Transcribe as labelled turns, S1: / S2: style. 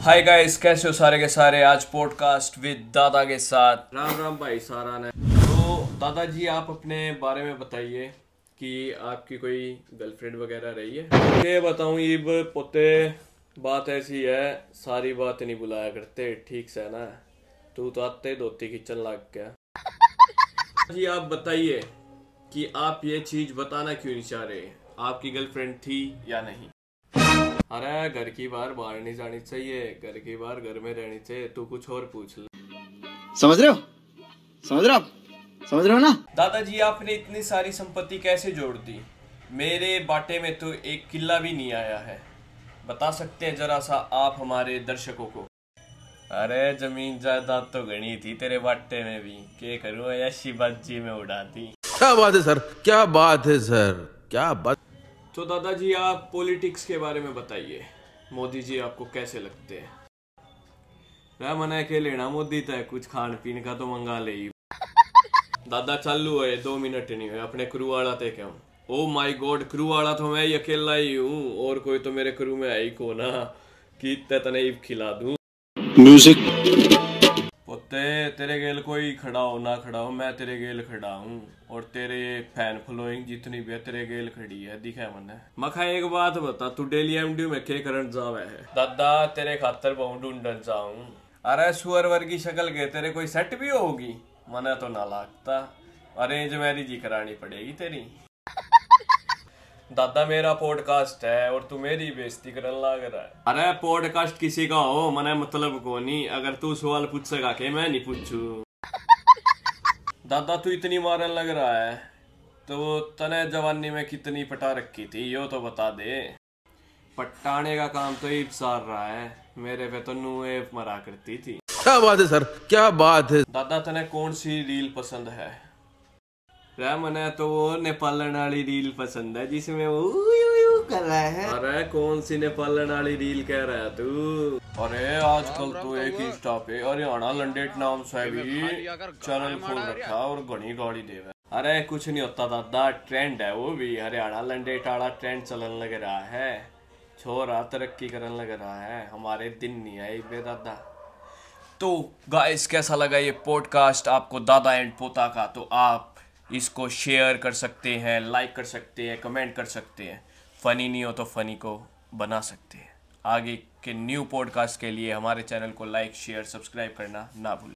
S1: Hi guys, कैसे हो सारे के सारे। आज पॉडकास्ट विद दादा के साथ। राम राम भाई सारा ने। तो दादाजी आप अपने बारे में बताइए कि आपकी कोई गर्लफ्रेंड वगैरह रही है। ये बताऊं इब पोते बात ऐसी है, सारी बात नहीं बुलाया करते ठीक से ना। तू तो आते धोती खींचन लग गया। जी आप बताइए कि आप ये चीज बताना क्यों नहीं चाह रहे, आपकी गर्लफ्रेंड थी या नहीं। अरे घर की बाहर नहीं जानी चाहिए, घर की बाहर घर में रहनी चाहिए। तू कुछ और पूछ ले।
S2: समझ रहे हो ना।
S1: दादाजी आपने इतनी सारी संपत्ति कैसे जोड़ दी। मेरे बाटे में तो एक किला भी नहीं आया है। बता सकते हैं जरा सा आप हमारे दर्शकों को। अरे जमीन जायदाद तो गणी थी तेरे बाटे में भी, के करूँ ऐसी बाजी में उड़ा दी।
S3: क्या बात है सर, क्या बात है सर, क्या बात।
S1: तो दादाजी आप पॉलिटिक्स के बारे में बताइए, मोदी जी आपको कैसे लगते हैं। मैं मना के लेना मोदी तय कुछ खान पीन का तो मंगा ले। दादा चालू है, 2 मिनट नहीं हुए अपने क्रू वाला थे क्या। ओ माय गॉड, क्रू वाला तो मैं ही अकेला ही हूँ, और कोई तो मेरे क्रू में है ही को ना कि तने खिला दूं।
S2: म्यूजिक
S1: पोते तेरे गेल कोई खड़ा हो ना खड़ा हो, मैं तेरे गेल खड़ा हूँ, और तेरे फैन फॉलोइंग जितनी भी है तेरे गेल खड़ी है। दिखा मैंने मखा। एक बात बता, तू डेली एमडी में के करंट जावे है। दादा तेरे खातर बहु ढूंढन जाऊं। अरे सुअर वर्गी शक्ल के तेरे कोई सेट भी होगी, मना तो ना लगता। अरेंज मैरिज ही करानी पड़ेगी तेरी। दादा मेरा पॉडकास्ट है और तू मेरी बेइज्जती करने लग रहा है। अरे पॉडकास्ट किसी का हो मने मतलब को नहीं, अगर तू सवाल पूछेगा के मैं नहीं पूछू। दादा तू इतनी मारन लग रहा है तो तने जवानी में कितनी पटा रखी थी यो तो बता दे। पटाने का काम तो ही सार रहा है, मेरे पे तो नुए मरा करती थी।
S3: क्या बात है सर, क्या बात है।
S1: दादा तने कौन सी रील पसंद है। मने तो वो नेपालन वाली रील पसंद है जिसमें वो कर रहा है। अरे कौन सी नेपालन वाली रील कह रहा है तू। अरे आजकल तो एक ही स्टॉप है हरियाणा लंडेट नाम से भी चैनल खोल रखा और घनी गाड़ी देवे। अरे कुछ नहीं होता दादा, ट्रेंड है वो भी। हरियाणा लंडेट वाला ट्रेंड चलन लग रहा है, छोरा तरक्की करने लग रहा है, हमारे दिन नहीं आए बे दादा। तो गाइस कैसा लगा ये पॉडकास्ट आपको दादा एंड पोता का। तो आप इसको शेयर कर सकते हैं, लाइक कर सकते हैं, कमेंट कर सकते हैं। फ़नी नहीं हो तो फ़नी को बना सकते हैं। आगे के न्यू पॉडकास्ट के लिए हमारे चैनल को लाइक शेयर सब्सक्राइब करना ना भूलें।